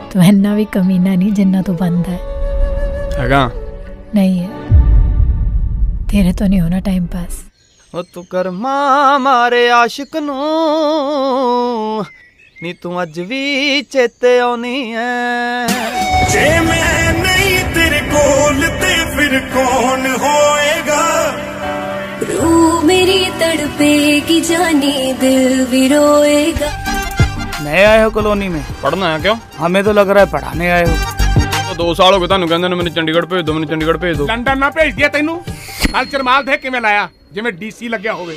तू इन्ना भी कमीना नहीं जिन्ना तू बनता हैगा नहीं है। तेरे तो नहीं होना टाइम पास। ओ तू कर मारे आशिक नू नी तू अज भी चेते आनी है। जे मैं नहीं तेरे कोल ते फिर कौन होएगा। रूह मेरी तड़पेगी जानी दिल भी रोएगा। नए आए हो कॉलोनी में? पढ़ना है क्यों? हमें तो लग रहा है पढ़ाने आए हो। तो 2 साल हो गए तुहानू कहंदे ने मैनू चंडीगढ़ भेज दो, मैनू चंडीगढ़ भेज दो। लंडन ना भेज दिया तेनू। कल्चर माल देख किवें लाया जिवें डीसी लग्या होवे।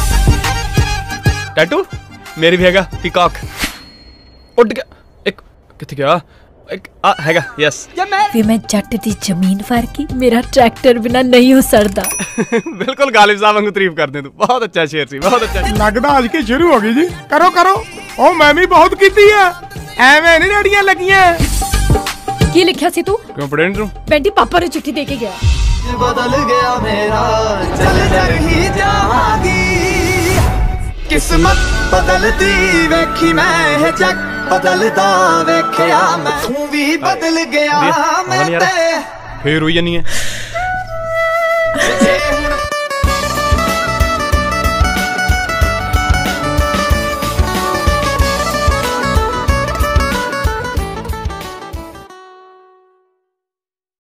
टैटू मेरी भी हैगा पीकॉक। उड़ गया एक किथे गया एक हैगा यस। वे मैं जट दी जमीन फरकी मेरा ट्रैक्टर बिना नहीं हो सरदा। बिल्कुल गालिब साहब वांगू तारीफ करदे तू। बहुत अच्छा शेर सी, बहुत अच्छा। लगदा आज की शुरू हो गई जी। करो करो ओ मैं भी बहुत कीती है एवें नहीं रेड़ियां लगियां। की लिखा सी तू? क्यों पढ़े नहीं तू? बेंटी पापा ने चिट्ठी दे के गया। बदल गया मेरा चल कर ही जाऊंगी। किस्मत बदलती वेखी मैं जग बदलदा वेख्या मैं तू भी बदल गया मैं ते फिर हुई नहीं है।